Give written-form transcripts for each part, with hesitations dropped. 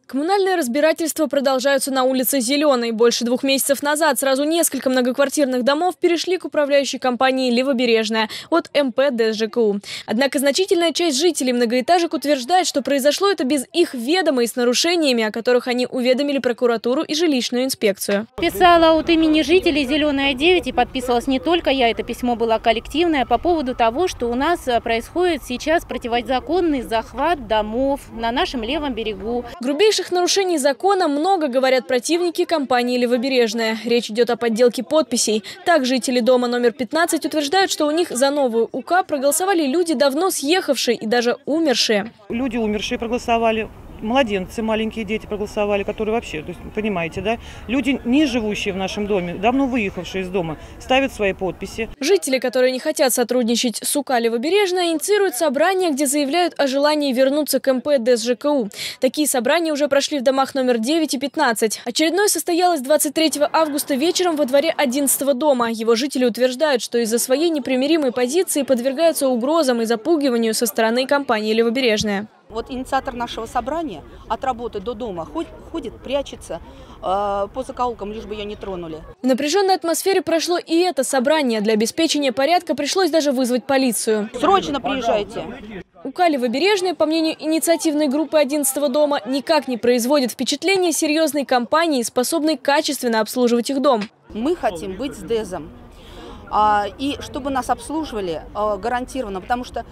Коммунальные разбирательства продолжаются на улице Зеленой. Больше 2 месяцев назад сразу несколько многоквартирных домов перешли к управляющей компании «Левобережная» от МП ДСЖКУ. Однако значительная часть жителей многоэтажек утверждает, что произошло это без их ведома и с нарушениями, о которых они уведомили прокуратуру и жилищную инспекцию. Писала от имени жителей «Зеленая 9» и подписывалась не только я, это письмо было коллективное по поводу того, что у нас происходит сейчас противозаконный захват домов на нашем левом берегу. Грубейших нарушений закона много, говорят противники компании «Левобережная». Речь идет о подделке подписей. Так, жители дома номер 15 утверждают, что у них за новую УК проголосовали люди, давно съехавшие и даже умершие. Люди умершие проголосовали. Младенцы, маленькие дети проголосовали, которые вообще, то есть, понимаете, да? Люди, не живущие в нашем доме, давно выехавшие из дома, ставят свои подписи. Жители, которые не хотят сотрудничать с УК «Левобережная», инициируют собрания, где заявляют о желании вернуться к МП ДСЖКУ. Такие собрания уже прошли в домах номер 9 и 15. Очередное состоялось 23 августа вечером во дворе 11-го дома. Его жители утверждают, что из-за своей непримиримой позиции подвергаются угрозам и запугиванию со стороны компании «Левобережная». Вот инициатор нашего собрания от работы до дома ходит, прячется по закоулкам, лишь бы ее не тронули. В напряженной атмосфере прошло и это собрание. Для обеспечения порядка пришлось даже вызвать полицию. Срочно приезжайте. УК «Левобережная», по мнению инициативной группы 11-го дома, никак не производит впечатление серьезной компании, способной качественно обслуживать их дом. Мы хотим быть с ДЭЗом. И чтобы нас обслуживали гарантированно, потому что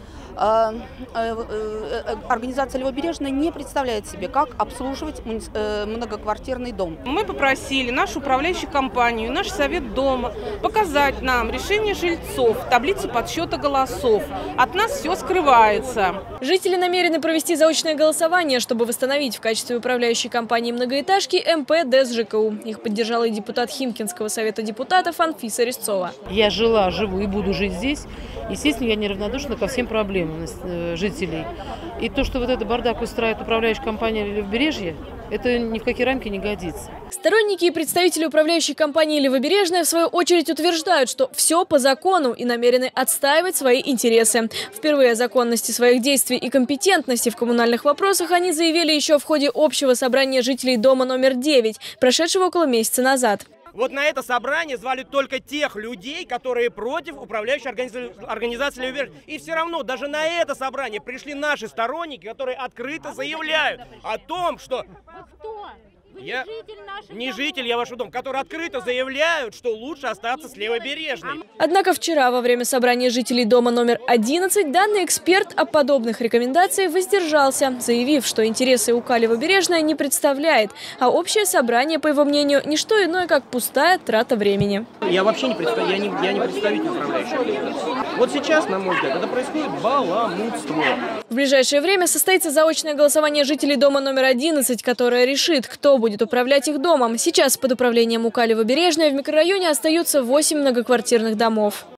организация «Левобережная» не представляет себе, как обслуживать многоквартирный дом. Мы попросили нашу управляющую компанию, наш совет дома показать нам решение жильцов, таблицу подсчета голосов. От нас все скрывается. Жители намерены провести заочное голосование, чтобы восстановить в качестве управляющей компании многоэтажки МП ДСЖКУ. Их поддержала и депутат Химкинского совета депутатов Анфиса Резцова. Я жила, живу и буду жить здесь. Естественно, я неравнодушна ко всем проблемам жителей. И то, что вот этот бардак устраивает управляющая компания «Левобережье», это ни в какие рамки не годится. Сторонники и представители управляющей компании «Левобережная» в свою очередь утверждают, что все по закону и намерены отстаивать свои интересы. Впервые о законности своих действий и компетентности в коммунальных вопросах они заявили еще в ходе общего собрания жителей дома номер 9, прошедшего около месяца назад. Вот на это собрание звали только тех людей, которые против управляющей организации «Левобережная». И все равно даже на это собрание пришли наши сторонники, которые открыто заявляют о том, что... Я не житель, я вашего дома, которые открыто заявляют, что лучше остаться с Левобережной. Однако вчера во время собрания жителей дома номер 11 данный эксперт о подобных рекомендациях воздержался, заявив, что интересы УК «Левобережная» не представляет, а общее собрание, по его мнению, не что иное, как пустая трата времени. Я вообще не представитель, я не представитель управляющей организации. Вот сейчас, на мой взгляд, это происходит баламутство. В ближайшее время состоится заочное голосование жителей дома номер 11, которое решит, кто будет управлять их домом. Сейчас под управлением УК «Левобережная» в микрорайоне остаются 8 многоквартирных домов.